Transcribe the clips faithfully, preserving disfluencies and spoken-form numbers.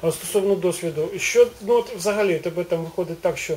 А стосовно досвіду, що, ну от взагалі, тебе там виходить так, що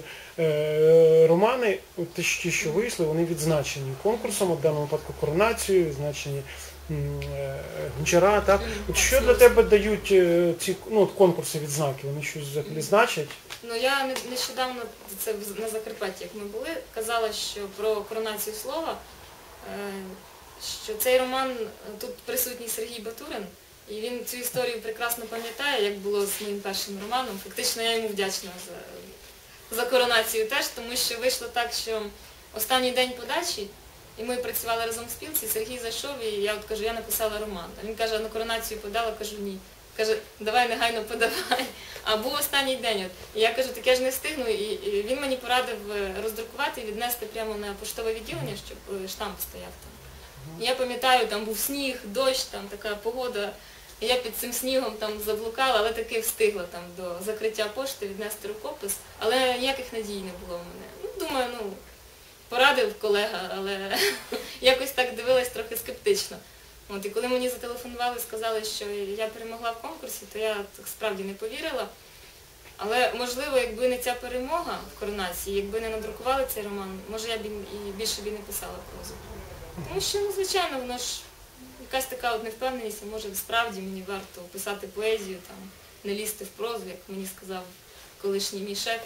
е, романи, от ті, що вийшли, вони відзначені конкурсом, в даному випадку коронацією, відзначені м, е, Гончара, так? От що для тебе дають е, ці, ну, от конкурси, відзнаки, вони щось взагалі значать? Ну, я не- нещодавно, це в- на Закарпатті, як ми були, казала, що про коронацію слова, е, що цей роман, тут присутній Сергій Батурин, і він цю історію прекрасно пам'ятає, як було з моїм першим романом. Фактично я йому вдячна за, за коронацію теж, тому що вийшло так, що останній день подачі, і ми працювали разом в спілці, Сергій зайшов, і я от кажу, я написала роман. А він каже, на коронацію подала, кажу, ні. Каже, давай негайно подавай. А був останній день. От. І я кажу, так я ж не встигну. І, і він мені порадив роздрукувати і віднести прямо на поштове відділення, щоб штамп стояв там. І я пам'ятаю, там був сніг, дощ, там така погода. І я під цим снігом там заблукала, але таки встигла там до закриття пошти віднести рукопис. Але ніяких надій не було в мене. Ну, думаю, ну, порадив колега, але якось так дивилась трохи скептично. От, і коли мені зателефонували, сказали, що я перемогла в конкурсі, то я так справді не повірила. Але, можливо, якби не ця перемога в коронації, якби не надрукували цей роман, може я б і більше б і не писала прозу. Тому що, ну, звичайно, воно ж якась така от невпевненість, а може справді мені варто писати поезію, там, не лізти в прозу, як мені сказав колишній мій шеф.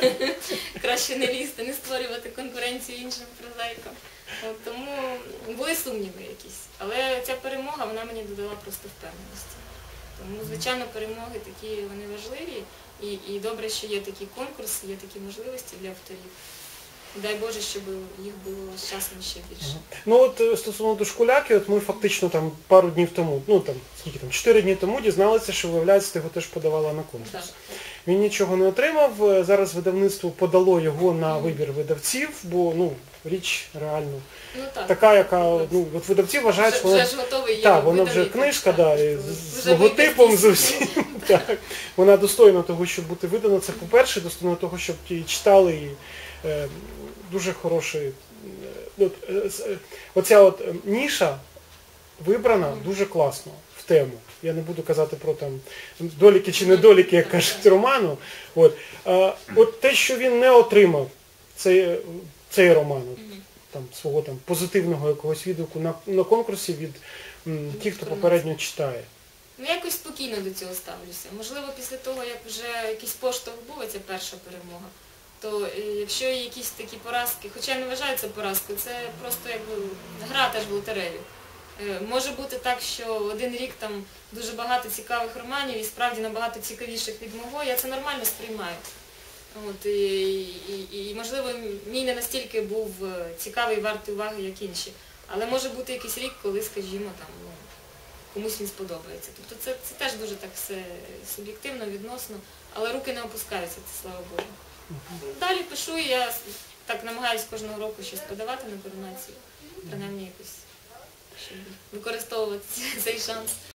Краще не лізти, не створювати конкуренцію іншим прозаїкам. От, тому були сумніви якісь. Але ця перемога, вона мені додала просто впевненості. Тому, звичайно, перемоги такі, вони важливі. І, і добре, що є такі конкурси, є такі можливості для авторів. Дай Боже, щоб їх було з часом ще більше. Ну от стосовно Дошкуляки, от ми фактично там пару днів тому, ну там, скільки там, чотири дні тому дізналися, що, виявляється, ти його теж подавала на конкурс. Так. Він нічого не отримав, зараз видавництво подало його на вибір видавців, бо, ну, річ реально Ну, так. така, яка, ну, от видавці вважають, Вже, що вона, вже ж готовий є так, вона вже виданий, книжка, так, да, так, і вже з вибір логотипом з здійснений. усім, так. Вона достойна того, щоб бути видана, це по-перше, достойна того, щоб її читали, і е, дуже хороший, е, от, е, е, оця от е, ніша вибрана дуже класно в тему. Я не буду казати про там доліки чи недоліки, як кажуть, роману. От, а, от те, що він не отримав цей, цей роман, от, там, свого там, позитивного якогось відгуку на, на конкурсі від м, тих, хто попередньо читає. Ну, я якось спокійно до цього ставлюся. Можливо, після того, як вже якийсь поштовх був, ця перша перемога, то е, якщо є якісь такі поразки, хоча я не вважаю це поразкою, це просто якби гра теж в лотерею. Е, Може бути так, що один рік там дуже багато цікавих романів і справді набагато цікавіших від мого, я це нормально сприймаю. От, і, і, і, можливо, мій не настільки був цікавий, вартий уваги, як інші. Але може бути якийсь рік, коли, скажімо, там, ну, комусь він сподобається. Тобто це, це теж дуже так все суб'єктивно, відносно, але руки не опускаються, це слава Богу. Далі пишу, і я так намагаюся кожного року щось подавати на коронацію, принаймні якось, щоб використовувати цей шанс.